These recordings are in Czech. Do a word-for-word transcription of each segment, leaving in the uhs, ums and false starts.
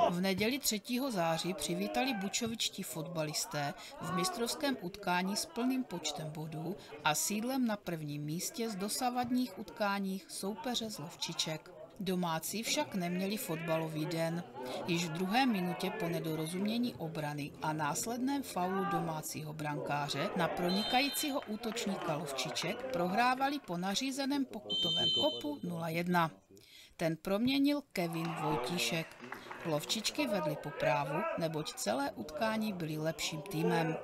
V neděli třetího září přivítali bučovičtí fotbalisté v mistrovském utkání s plným počtem bodů a sídlem na prvním místě z dosavadních utkáních soupeře z Lovčiček. Domácí však neměli fotbalový den. Již v druhé minutě po nedorozumění obrany a následném faulu domácího brankáře na pronikajícího útočníka Lovčiček prohrávali po nařízeném pokutovém kopu nula jedna. Ten proměnil Kevin Vojtíšek. Lovčičky vedly po právu, neboť celé utkání byly lepším týmem.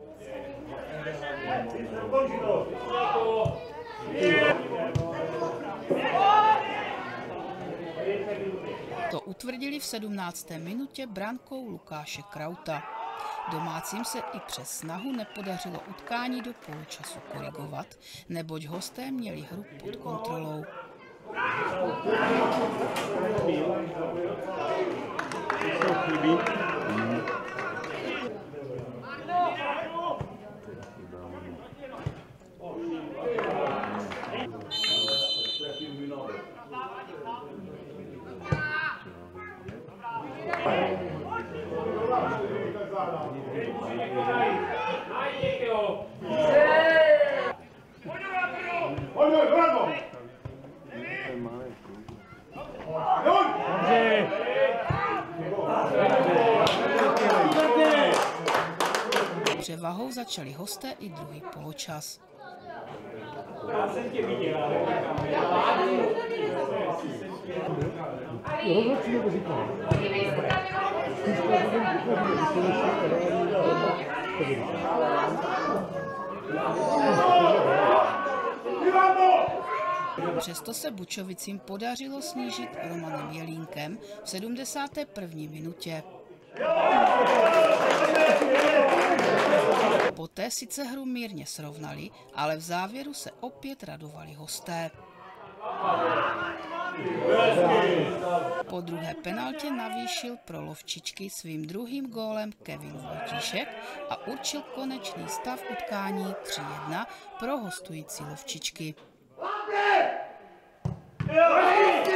To utvrdili v sedmnácté minutě brankou Lukáše Krauta. Domácím se i přes snahu nepodařilo utkání do poločasu korigovat, neboť hosté měli hru pod kontrolou. Převahou začali hosté i druhý poločas. Já jsem tě viděl. Přesto se Bučovicím podařilo snížit Romanem Jelínkem v sedmdesáté první minutě. Poté sice hru mírně srovnali, ale v závěru se opět radovali hosté. Po druhé penaltě navýšil pro Lovčičky svým druhým gólem Kevin Vojtíšek a určil konečný stav utkání tři jedna pro hostující Lovčičky.